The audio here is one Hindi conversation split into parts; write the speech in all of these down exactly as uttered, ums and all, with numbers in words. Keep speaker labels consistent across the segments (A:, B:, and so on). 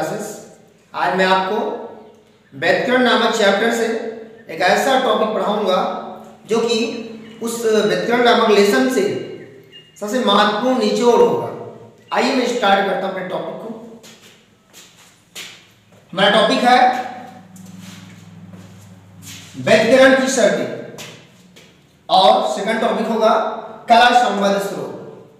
A: क्लासेस। आज मैं आपको व्याकरण नामक चैप्टर से एक ऐसा टॉपिक पढ़ाऊंगा जो कि उस व्याकरण नामक लेसन से सबसे महत्वपूर्ण निचोड़ होगा। आइए मैं स्टार्ट करता हूं अपने टॉपिक को। हमारा टॉपिक है व्याकरण की शर्तें और सेकंड टॉपिक होगा कला संबद्ध स्रोत।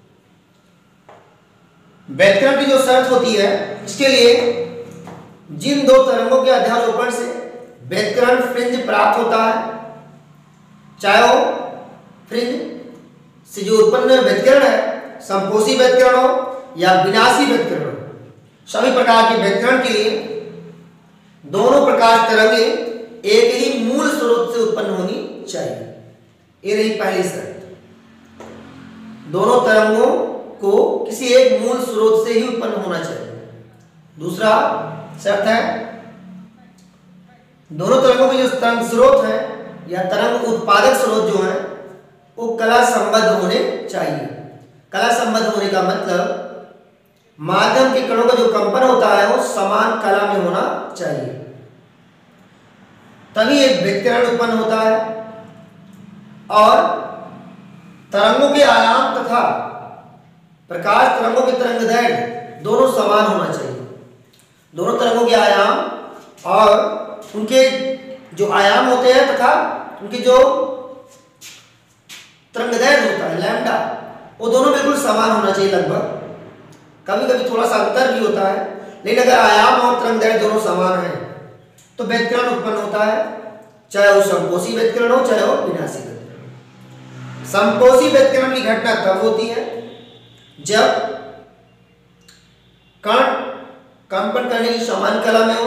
A: व्याकरण की जो शर्त होती है, इसके लिए जिन दो तरंगों के अध्यारोपण से व्याकरण फ्रिंज प्राप्त होता है, चाहे वो फ्रिंज से जो उत्पन्न व्याकरण है संपोषी व्याकरण हो या विनाशी व्याकरण हो, सभी प्रकार के व्याकरण के लिए दोनों प्रकार तरंगें एक ही मूल स्रोत से उत्पन्न होनी चाहिए। ये रही पहली शर्त। दोनों तरंगों को किसी एक मूल स्रोत से ही उत्पन्न होना चाहिए। दूसरा शर्त है दोनों तरंगों के जो तरंग स्रोत है या तरंग उत्पादक स्रोत जो है वो कला संबद्ध होने चाहिए। कला संबद्ध होने का मतलब माध्यम के कणों का जो कंपन होता है वो समान कला में होना चाहिए, तभी एक व्याकरण उत्पन्न होता है। और तरंगों के आयाम तथा प्रकाश तरंगों के तरंगदैर्घ्य दोनों समान होना चाहिए। दोनों तरंगों के आयाम और उनके जो आयाम होते हैं तथा उनकी जो तरंगदैर्घ्य होता है लैम्डा, वो दोनों बिल्कुल समान होना चाहिए लगभग। कभी कभी थोड़ा सा अंतर भी होता है, लेकिन अगर आयाम और तरंगदैर्घ्य दोनों समान हैं तो व्याकरण उत्पन्न होता है, चाहे वो संपोषी व्याकरण हो चाहे वो विनाशी व्याकरण। संपोषी व्याकरण की घटना तब होती है जब कण कंपन करने की समान कला में हो,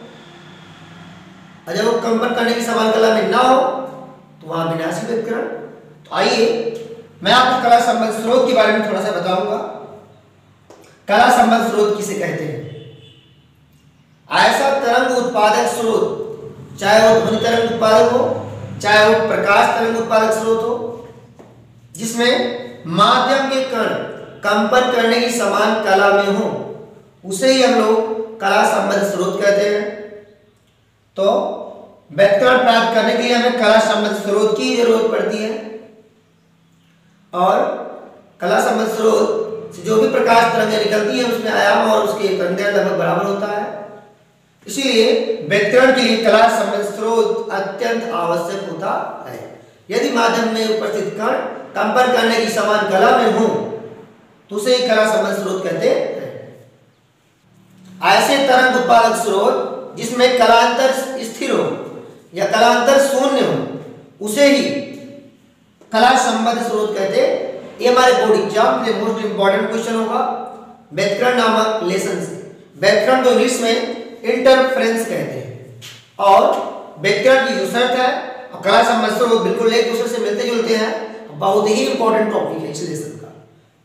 A: और जब वो कंपन करने की समान कला में ना हो तो वहां विनाशी व्याकरण। तो आइए मैं आपको कला संबद्ध स्रोत के बारे में थोड़ा सा बताऊंगा। कला संबद्ध स्रोत किसे कहते हैं? ऐसा तरंग उत्पादक स्रोत, चाहे वो ध्वनि तरंग उत्पादक हो चाहे वो प्रकाश तरंग उत्पादक स्रोत हो, जिसमें माध्यम के कण कंपन करने की समान कला में हो, उसे ही हम लोग कला संबद्ध स्रोत कहते हैं। तो व्याकरण प्राप्त करने के लिए हमें कला संबद्ध स्रोत की जरूरत पड़ती है, और कला संबद्ध स्रोत से जो भी प्रकाश तरंगें निकलती हैं उसमें आयाम और उसके तरंगदैर्घ्य लगभग बराबर होता है। इसीलिए व्याकरण के लिए कला संबद्ध स्रोत अत्यंत आवश्यक होता है। यदि माध्यम में उपस्थित कण कंपन करने की समान कला में हो तो उसे कला संबद्ध स्रोत कहते हैं। ऐसे तरंग उत्पादक स्रोत जिसमें कलांतर स्थिर हो या कलांतर शून्य हो, उसे ही कला संबद्ध स्रोत कहते हैं। ये हमारे बोर्ड एग्जाम के मोस्ट इंपॉर्टेंट क्वेश्चन होगा व्याकरण नामक लेसन से। व्याकरण को इंग्लिश में इंटरफेरेंस कहते हैं, और व्याकरण की जो शर्त है और कला संबद्ध स्रोत बिल्कुल एक दूसरे से मिलते जुलते हैं। बहुत ही इंपॉर्टेंट टॉपिक है इस लेसन का।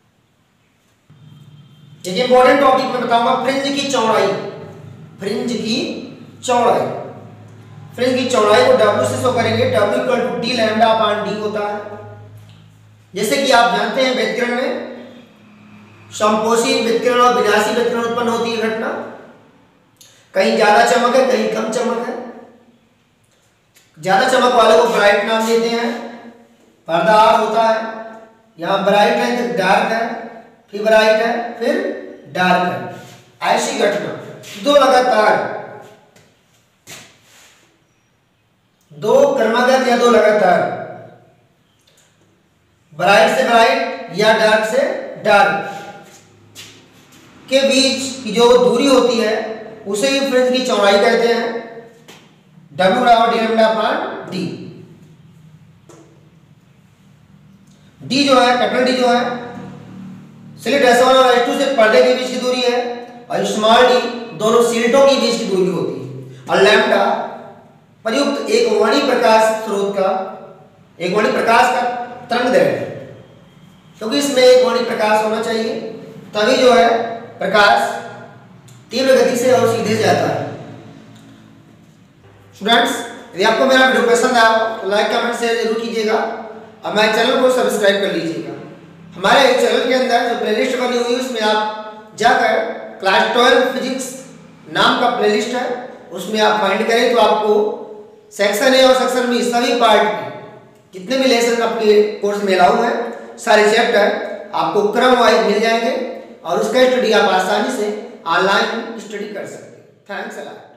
A: एक इंपॉर्टेंट टॉपिक मैं बताऊंगा फ्रिंज की चौड़ाई। फ्रिंज की चौड़ाई फ्रिंज की चौड़ाई को W से शो करेंगे। W equal to D lambda upon D होता है। जैसे कि आप जानते हैं व्याकरण में संपोषी व्याकरण और विनाशी व्याकरण उत्पन्न होती है घटना। कहीं ज्यादा चमक है कहीं कम चमक है। ज्यादा चमक वाले को ब्राइट नाम देते हैं, पर्दा आड़ होता है। यहाँ ब्राइट है फिर डार्क है, फिर ब्राइट है फिर डार्क है। ऐसी घटना दो लगातार दो क्रमागत या दो लगातार ब्राइट से ब्राइट या डार्क से डार्क के बीच की जो दूरी होती है उसे ही फ्रिंज की चौड़ाई कहते हैं। W बराबर D lambda upon D. D जो है कैपिटल डी जो है स्लिट एस वन और एस टू से पर्दे के बीच की दूरी है, और स्मॉल डी दोनों स्लिटों के बीच की दूरी होती है। और लैम्डा प्रयुक्त एक वर्णी प्रकाश स्रोत का एक वर्णी प्रकाश का तरंगदैर्घ्य है, क्योंकि इसमें एक वर्णी प्रकाश होना चाहिए, तभी जो है प्रकाश तीव्र गति से और सीधे जाता है। स्टूडेंट्स, यदि आपको मेरा वीडियो पसंद आया तो लाइक कमेंट शेयर जरूर कीजिएगा, और हमारे चैनल को सब्सक्राइब कर लीजिएगा। हमारे चैनल के अंदर जो प्लेलिस्ट बनी हुई है उसमें आप जाकर क्लास ट्वेल्व फिजिक्स नाम का प्लेलिस्ट है, उसमें आप फाइंड करें तो आपको सेक्शन ए और सेक्शन बी सभी पार्ट के जितने भी लेसन आपके कोर्स में अलाउ है, सारे चैप्टर आपको क्रम वाइज मिल जाएंगे और उसका स्टडी आप आसानी से ऑनलाइन स्टडी कर सकते हैं। Thanks a lot.